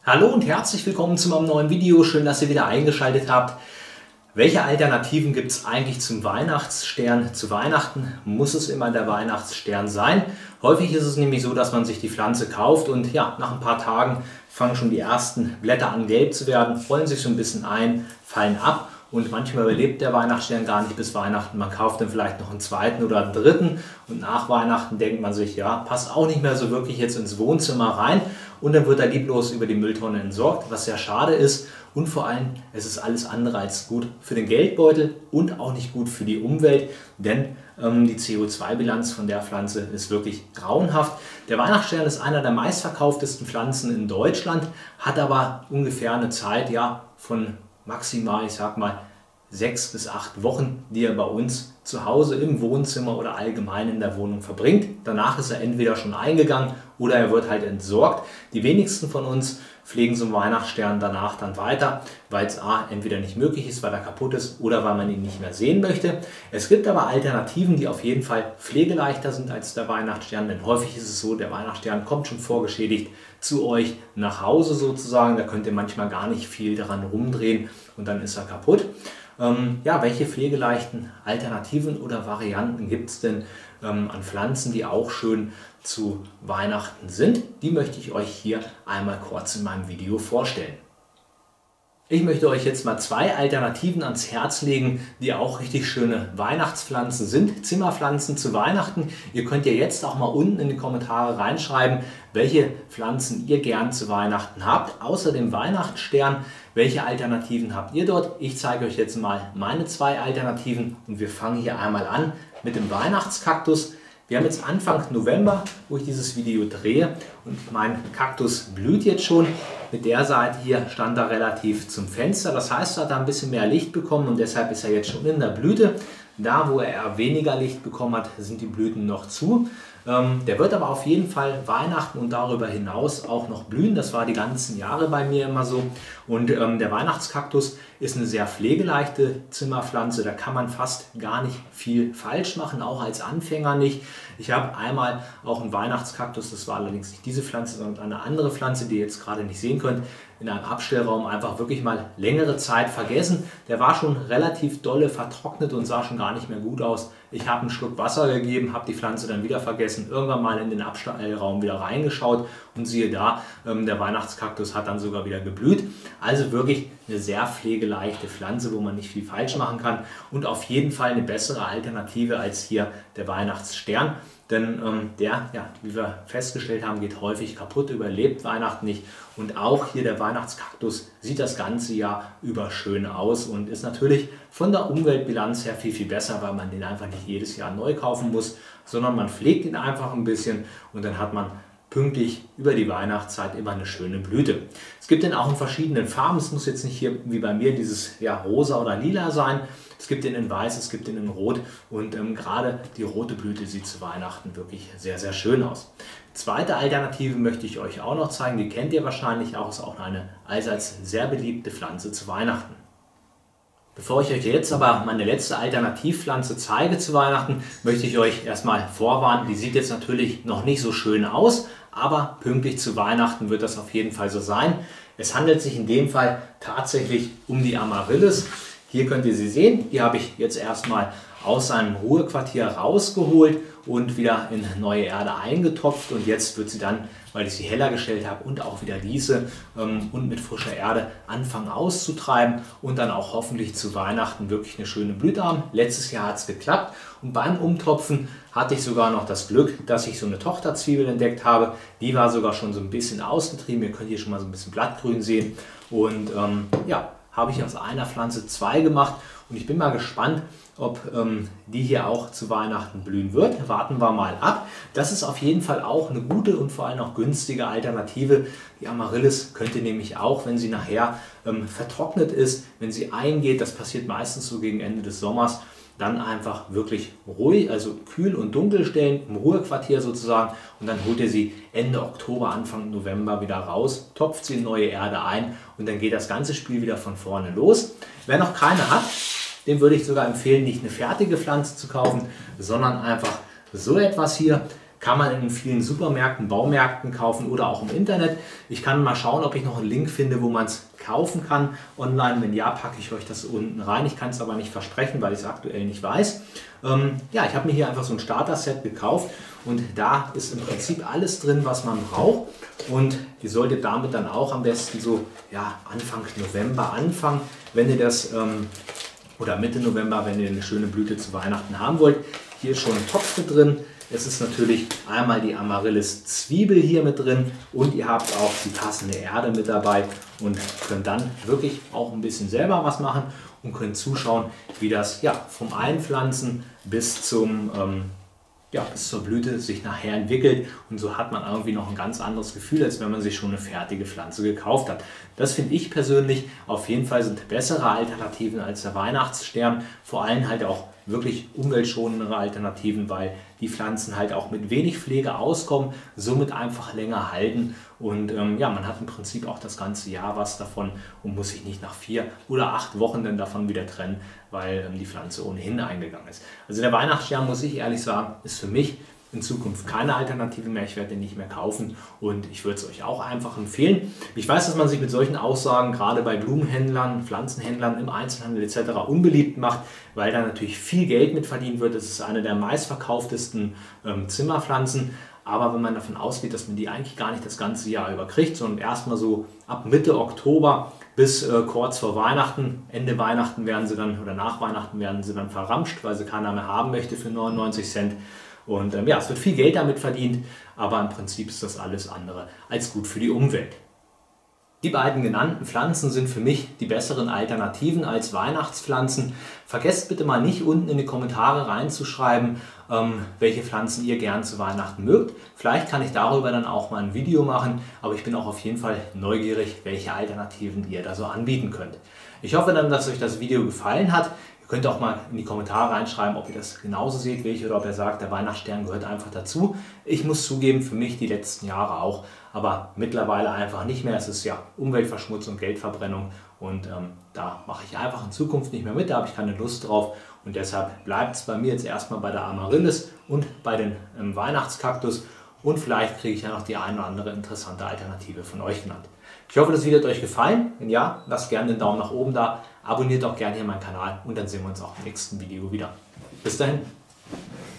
Hallo und herzlich willkommen zu meinem neuen Video. Schön, dass ihr wieder eingeschaltet habt. Welche Alternativen gibt es eigentlich zum Weihnachtsstern? Zu Weihnachten muss es immer der Weihnachtsstern sein. Häufig ist es nämlich so, dass man sich die Pflanze kauft und ja, nach ein paar Tagen fangen schon die ersten Blätter an gelb zu werden, rollen sich so ein bisschen ein, fallen ab. Und manchmal überlebt der Weihnachtsstern gar nicht bis Weihnachten. Man kauft dann vielleicht noch einen zweiten oder einen dritten. Und nach Weihnachten denkt man sich, ja, passt auch nicht mehr so wirklich jetzt ins Wohnzimmer rein. Und dann wird er lieblos über die Mülltonne entsorgt, was sehr schade ist. Und vor allem, es ist alles andere als gut für den Geldbeutel und auch nicht gut für die Umwelt. Denn die CO2-Bilanz von der Pflanze ist wirklich grauenhaft. Der Weihnachtsstern ist einer der meistverkauftesten Pflanzen in Deutschland, hat aber ungefähr eine Zeit von maximal, ich sag mal, 6 bis 8 Wochen, die er bei uns zu Hause im Wohnzimmer oder allgemein in der Wohnung verbringt. Danach ist er entweder schon eingegangen oder er wird halt entsorgt. Die wenigsten von uns pflegen so einen Weihnachtsstern danach dann weiter, weil es entweder nicht möglich ist, weil er kaputt ist oder weil man ihn nicht mehr sehen möchte. Es gibt aber Alternativen, die auf jeden Fall pflegeleichter sind als der Weihnachtsstern, denn häufig ist es so, der Weihnachtsstern kommt schon vorgeschädigt zu euch nach Hause sozusagen. Da könnt ihr manchmal gar nicht viel daran rumdrehen und dann ist er kaputt. Welche pflegeleichten Alternativen oder Varianten gibt es denn an Pflanzen, die auch schön zu Weihnachten sind? Die möchte ich euch hier einmal kurz in meinem Video vorstellen. Ich möchte euch jetzt mal 2 Alternativen ans Herz legen, die auch richtig schöne Weihnachtspflanzen sind, Zimmerpflanzen zu Weihnachten. Ihr könnt ja jetzt auch mal unten in die Kommentare reinschreiben, welche Pflanzen ihr gern zu Weihnachten habt. Außer dem Weihnachtsstern, welche Alternativen habt ihr dort? Ich zeige euch jetzt mal meine 2 Alternativen und wir fangen hier einmal an mit dem Weihnachtskaktus. Wir haben jetzt Anfang November, wo ich dieses Video drehe und mein Kaktus blüht jetzt schon. Mit der Seite hier stand er relativ zum Fenster, das heißt, er hat da ein bisschen mehr Licht bekommen und deshalb ist er jetzt schon in der Blüte. Da, wo er weniger Licht bekommen hat, sind die Blüten noch zu. Der wird aber auf jeden Fall Weihnachten und darüber hinaus auch noch blühen. Das war die ganzen Jahre bei mir immer so. Und der Weihnachtskaktus ist eine sehr pflegeleichte Zimmerpflanze. Da kann man fast gar nicht viel falsch machen, auch als Anfänger nicht. Ich habe einmal auch einen Weihnachtskaktus, das war allerdings nicht diese Pflanze, sondern eine andere Pflanze, die ihr jetzt gerade nicht sehen könnt, in einem Abstellraum einfach wirklich mal längere Zeit vergessen. Der war schon relativ dolle vertrocknet und sah schon gar nicht mehr gut aus. Ich habe einen Schluck Wasser gegeben, habe die Pflanze dann wieder vergessen, irgendwann mal in den Abstellraum wieder reingeschaut und siehe da, der Weihnachtskaktus hat dann sogar wieder geblüht. Also wirklich eine sehr pflegeleichte Pflanze, wo man nicht viel falsch machen kann und auf jeden Fall eine bessere Alternative als hier der Weihnachtsstern. Denn der, wie wir festgestellt haben, geht häufig kaputt, überlebt Weihnachten nicht. Und auch hier der Weihnachtskaktus sieht das ganze Jahr über schön aus und ist natürlich von der Umweltbilanz her viel, viel besser, weil man den einfach nicht jedes Jahr neu kaufen muss, sondern man pflegt ihn einfach ein bisschen und dann hat man pünktlich über die Weihnachtszeit immer eine schöne Blüte. Es gibt den auch in verschiedenen Farben. Es muss jetzt nicht hier wie bei mir dieses rosa oder lila sein. Es gibt den in weiß, es gibt den in rot und gerade die rote Blüte sieht zu Weihnachten wirklich sehr, sehr schön aus. Zweite Alternative möchte ich euch auch noch zeigen. Die kennt ihr wahrscheinlich auch. Ist auch eine allseits sehr beliebte Pflanze zu Weihnachten. Bevor ich euch jetzt aber meine letzte Alternativpflanze zeige zu Weihnachten, möchte ich euch erstmal vorwarnen. Die sieht jetzt natürlich noch nicht so schön aus, aber pünktlich zu Weihnachten wird das auf jeden Fall so sein. Es handelt sich in dem Fall tatsächlich um die Amaryllis. Hier könnt ihr sie sehen. Die habe ich jetzt erstmal aus seinem Ruhequartier rausgeholt und wieder in neue Erde eingetopft. Und jetzt wird sie dann, weil ich sie heller gestellt habe und auch wieder gieße und mit frischer Erde anfangen auszutreiben und dann auch hoffentlich zu Weihnachten wirklich eine schöne Blüte haben. Letztes Jahr hat es geklappt und beim Umtopfen hatte ich sogar noch das Glück, dass ich so eine Tochterzwiebel entdeckt habe. Die war sogar schon so ein bisschen ausgetrieben. Ihr könnt hier schon mal so ein bisschen Blattgrün sehen. Und habe ich aus einer Pflanze 2 gemacht und ich bin mal gespannt, ob die hier auch zu Weihnachten blühen wird. Warten wir mal ab. Das ist auf jeden Fall auch eine gute und vor allem auch günstige Alternative. Die Amaryllis könnt ihr nämlich auch, wenn sie nachher vertrocknet ist, wenn sie eingeht, das passiert meistens so gegen Ende des Sommers, dann einfach wirklich ruhig, also kühl und dunkel stellen, im Ruhequartier sozusagen und dann holt ihr sie Ende Oktober, Anfang November wieder raus, topft sie in neue Erde ein und dann geht das ganze Spiel wieder von vorne los. Wer noch keine hat, dem würde ich sogar empfehlen, nicht eine fertige Pflanze zu kaufen, sondern einfach so etwas hier. Kann man in vielen Supermärkten, Baumärkten kaufen oder auch im Internet. Ich kann mal schauen, ob ich noch einen Link finde, wo man es kaufen kann online. Wenn ja, packe ich euch das unten rein. Ich kann es aber nicht versprechen, weil ich es aktuell nicht weiß. Ja, ich habe mir hier einfach so ein Starter-Set gekauft und da ist im Prinzip alles drin, was man braucht. Und ihr solltet damit dann auch am besten so Anfang November anfangen, wenn ihr das oder Mitte November, wenn ihr eine schöne Blüte zu Weihnachten haben wollt. Hier ist schon ein Topf mit drin. Es ist natürlich einmal die Amaryllis Zwiebel hier mit drin und ihr habt auch die passende Erde mit dabei und könnt dann wirklich auch ein bisschen selber was machen und könnt zuschauen, wie das vom Einpflanzen bis zur Blüte sich nachher entwickelt. Und so hat man irgendwie noch ein ganz anderes Gefühl, als wenn man sich schon eine fertige Pflanze gekauft hat. Das finde ich persönlich auf jeden Fall sind bessere Alternativen als der Weihnachtsstern. Vor allem halt auch wirklich umweltschonendere Alternativen, weil die Pflanzen halt auch mit wenig Pflege auskommen, somit einfach länger halten und man hat im Prinzip auch das ganze Jahr was davon und muss sich nicht nach 4 oder 8 Wochen dann davon wieder trennen, weil die Pflanze ohnehin eingegangen ist. Also der Weihnachtsstern, muss ich ehrlich sagen, ist für mich in Zukunft keine Alternative mehr. Ich werde den nicht mehr kaufen und ich würde es euch auch einfach empfehlen. Ich weiß, dass man sich mit solchen Aussagen gerade bei Blumenhändlern, Pflanzenhändlern im Einzelhandel etc. unbeliebt macht, weil da natürlich viel Geld mit verdient wird. Das ist eine der meistverkauftesten Zimmerpflanzen. Aber wenn man davon ausgeht, dass man die eigentlich gar nicht das ganze Jahr über kriegt, sondern erstmal so ab Mitte Oktober bis kurz vor Weihnachten, Ende Weihnachten werden sie dann oder nach Weihnachten werden sie dann verramscht, weil sie keiner mehr haben möchte für 99 Cent. Und es wird viel Geld damit verdient, aber im Prinzip ist das alles andere als gut für die Umwelt. Die beiden genannten Pflanzen sind für mich die besseren Alternativen als Weihnachtspflanzen. Vergesst bitte mal nicht unten in die Kommentare reinzuschreiben, welche Pflanzen ihr gern zu Weihnachten mögt. Vielleicht kann ich darüber dann auch mal ein Video machen, aber ich bin auch auf jeden Fall neugierig, welche Alternativen ihr da so anbieten könnt. Ich hoffe dann, dass euch das Video gefallen hat. Ihr könnt auch mal in die Kommentare reinschreiben, ob ihr das genauso seht wie ich oder ob ihr sagt, der Weihnachtsstern gehört einfach dazu. Ich muss zugeben, für mich die letzten Jahre auch, aber mittlerweile einfach nicht mehr. Es ist ja Umweltverschmutzung, Geldverbrennung und da mache ich einfach in Zukunft nicht mehr mit, da habe ich keine Lust drauf und deshalb bleibt es bei mir jetzt erstmal bei der Amaryllis und bei den Weihnachtskaktus und vielleicht kriege ich ja noch die eine oder andere interessante Alternative von euch genannt. Ich hoffe, das Video hat euch gefallen. Wenn ja, lasst gerne den Daumen nach oben da, abonniert auch gerne hier meinen Kanal und dann sehen wir uns auch im nächsten Video wieder. Bis dahin.